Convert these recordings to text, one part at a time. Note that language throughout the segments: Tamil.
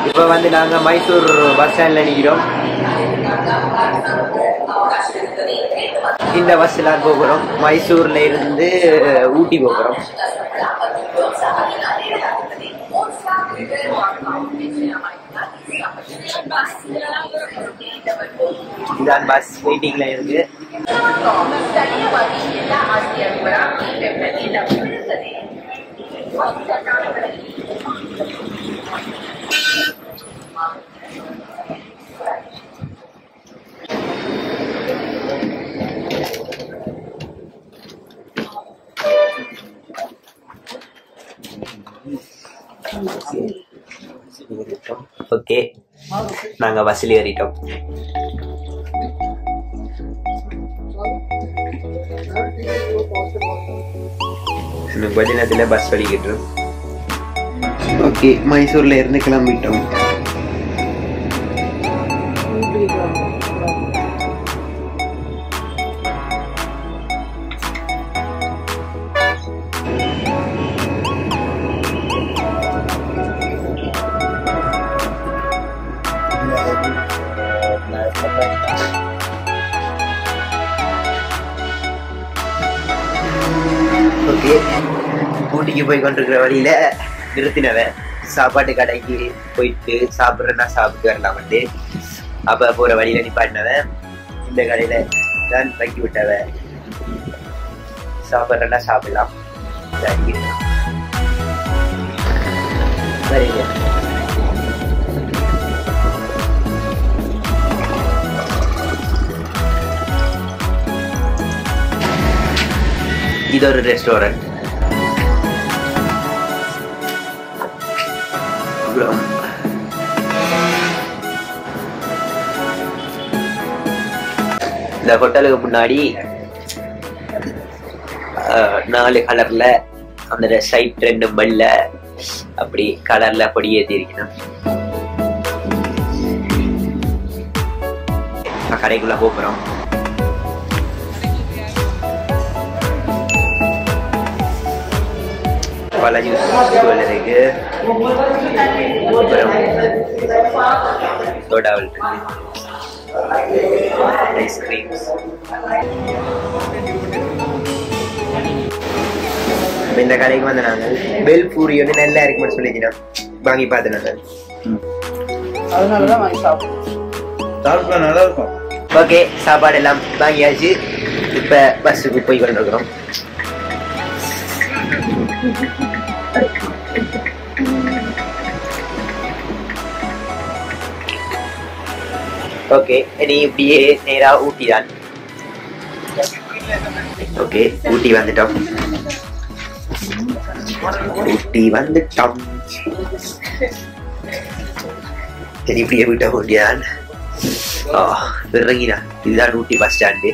இப்போ வந்து நாங்கள் மைசூர் பஸ் ஸ்டாண்டில் நிற்கிறோம். இந்த பஸ்ஸில் போகிறோம். மைசூரில் இருந்து ஊட்டி போகிறோம். இதான் பஸ் வெயிட்டிங்கில் இருக்கு. ஓகே, நாங்க பஸ்ல ஏறிட்டோம். இன்னும் கொஞ்ச நேரத்துல பஸ் வலிக்கிட்டோம். ஓகே, மைசூர்ல இருந்து கிளம்பிட்டோம். ஓகே, ஊட்டிக்கு போய் கொண்டிருக்கிற வழியில நிறுத்தினவன் சாப்பாட்டு கடைக்கு போயிட்டு சாப்பிட்றேன்னா சாப்பிட்டு வரலாம் வந்து. அப்ப போற வழியில நிப்பாட்டினவன் இந்த கடையில தான் தக்கி விட்டவன். சாப்பிட்றேன்னா சாப்பிடலாம். சரிங்க. இது ஒரு ரெஸ்டாரண்ட். இந்த ஹோட்டலுக்கு முன்னாடி 4 கலர்ல அந்த சைட் 2 பல்ல அப்படி கலர்ல பொடி ஏற்றி இருக்கணும். கடைக்குள்ள போறோம். பல ஜூஸ் இருக்கு. அப்புறம் சோடாவில் இருக்கு. ஐஸ்கிரீம்ஸ். இந்த கடைக்கு வந்து நாங்கள் பெல் பூரி வந்து நல்லா இருக்குன்னு சொல்லிக்கிறோம். வாங்கி பார்த்தேன் நாங்கள். அதனாலதான் வாங்கி சாப்பிடுவோம். நல்லா இருக்கும். ஓகே, சாப்பாடு எல்லாம் வாங்கியாச்சு. இப்ப பஸ்ஸுக்கு போய் கொண்டிருக்கிறோம். ஓகே, இனி இப்படியே நேரா ஊட்டி தான். ஓகே, ஊட்டி வந்துட்டோம். இனி இப்படியே விட்ட ஊட்டிதான். இறங்கினா இதுதான் ஊட்டி பஸ் ஸ்டாண்டு.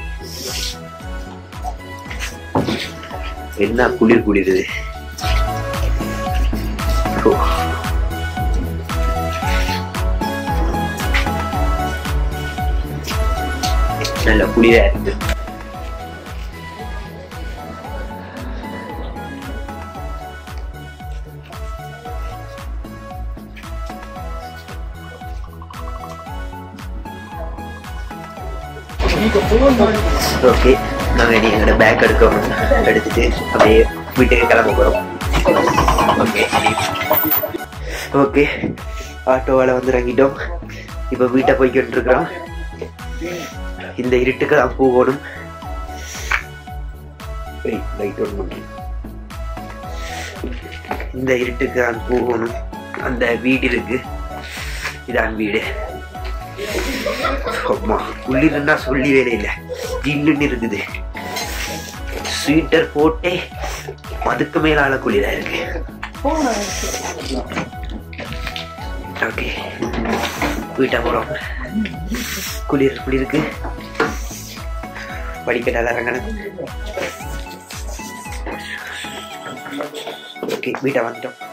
என்ன குளிர் குளிருது. நல்ல குளிரா இருக்கு. ஓகே, நாங்க இனி எங்களோட பேக் எடுத்துட்டு அப்படியே வீட்டுக்கு கிளம்ப போறோம். ஓகே ஓகே, ஆட்டோவால வந்து இறங்கிட்டோம். இப்ப வீட்டை போய்கிட்டு இருக்கிறோம். இந்த இருட்டுக்கு தான் போகணும். இந்த இருட்டுக்கு தான் போகணும். அந்த வீடு இருக்கு, இதான் வீடு. அம்மா, குளிர்னா சொல்லி வேலை இல்லை. ஜில்லுன்னு இருக்குது. ஸ்வீட்டர் போட்டே அதுக்கு மேலால குளிரா இருக்கு. ஓகே, வீட்டை போறோம். குளிருக்கு படிக்கட்டால இறங்கணும். ஓகே, வீட்டை வந்துட்டோம்.